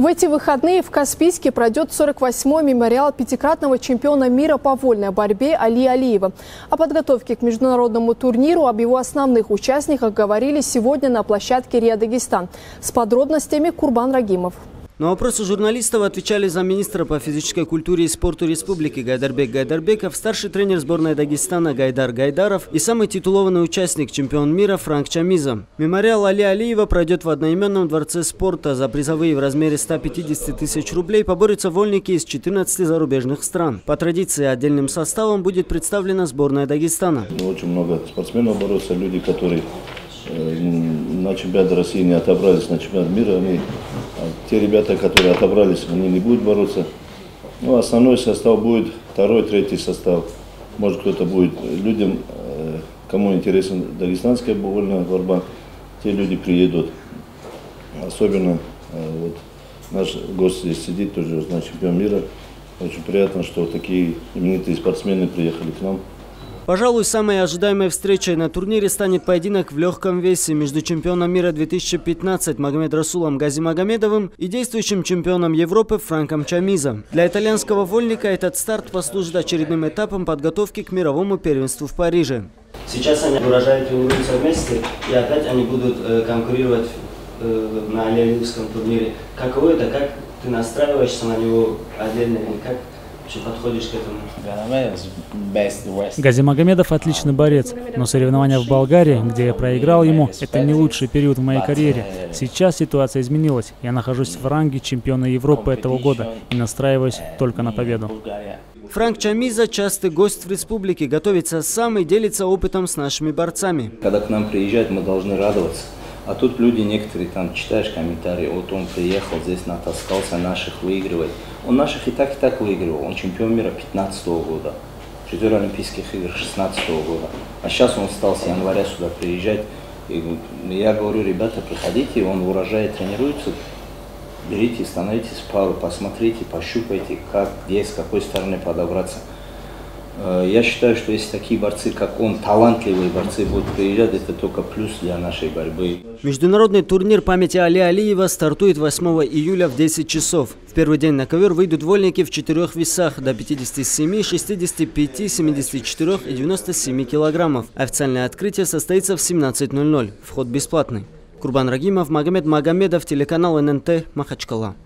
В эти выходные в Каспийске пройдет 48-й мемориал пятикратного чемпиона мира по вольной борьбе Али Алиева. О подготовке к международному турниру, об его основных участниках говорили сегодня на площадке РИА Дагестан. С подробностями Курбан Рагимов. На вопросы журналистов отвечали замминистра по физической культуре и спорту республики Гайдарбек Гайдарбеков, старший тренер сборной Дагестана Гайдар Гайдаров и самый титулованный участник, чемпион мира Франк Чамиза. Мемориал Али Алиева пройдет в одноименном дворце спорта. За призовые в размере 150 тысяч рублей поборются вольники из 14 зарубежных стран. По традиции отдельным составом будет представлена сборная Дагестана. Очень много спортсменов борются, люди, которые на чемпионат России не отобрались, на чемпионат мира. Те ребята, которые отобрались, они не будут бороться. Ну, основной состав будет, второй, третий состав. Может, кто-то будет людям, кому интересна дагестанская вольная борьба, те люди приедут. Особенно вот, наш гость здесь сидит, тоже чемпион мира. Очень приятно, что такие именитые спортсмены приехали к нам. Пожалуй, самой ожидаемой встречей на турнире станет поединок в легком весе между чемпионом мира 2015 Магомед Расулом Газимагомедовым и действующим чемпионом Европы Франком Чамиза. Для итальянского вольника этот старт послужит очередным этапом подготовки к мировому первенству в Париже. Сейчас они урожай тренируются вместе, и опять они будут конкурировать на Алиевском турнире. Каково это, как ты настраиваешься на него отдельно, и как подходишь к этому? Газимагомедов отличный борец, но соревнования в Болгарии, где я проиграл ему, это не лучший период в моей карьере. Сейчас ситуация изменилась. Я нахожусь в ранге чемпиона Европы этого года и настраиваюсь только на победу. Франк Чамиза, частый гость в республике, готовится сам и делится опытом с нашими борцами. Когда к нам приезжают, мы должны радоваться. А тут люди некоторые, там читаешь комментарии, вот он приехал, здесь натаскался, наших выигрывает. Он наших и так выигрывал. Он чемпион мира 2015 года, призер Олимпийских игр 2016 года. А сейчас он стал с января сюда приезжать. И я говорю, ребята, приходите, он в урожае тренируется, берите, становитесь в пару, посмотрите, пощупайте, как, где, с какой стороны подобраться. Я считаю, что если такие борцы, как он, талантливые борцы будут приезжать, это только плюс для нашей борьбы. Международный турнир памяти Али Алиева стартует 8 июля в 10 часов. В первый день на ковер выйдут вольники в 4 весах до 57, 65, 74 и 97 килограммов. Официальное открытие состоится в 17:00. Вход бесплатный. Курбан Рагимов, Магомед Магомедов, телеканал ННТ, Махачкала.